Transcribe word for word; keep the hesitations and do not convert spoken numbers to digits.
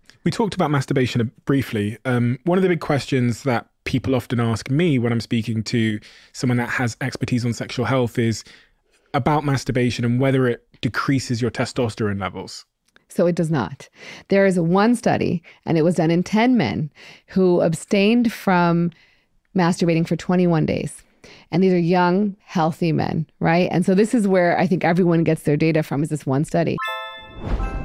We talked about masturbation briefly. Um, one of the big questions that people often ask me when I'm speaking to someone that has expertise on sexual health is about masturbation and whether it decreases your testosterone levels. So it does not. There is one study, and it was done in ten men who abstained from masturbating for twenty-one days. And these are young, healthy men, right? And so this is where I think everyone gets their data from, is this one study.